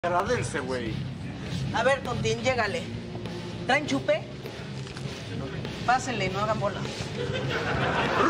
Agrádense, güey. A ver, Tontín, llégale. ¿Traen chupe? Pásenle, no hagan bola.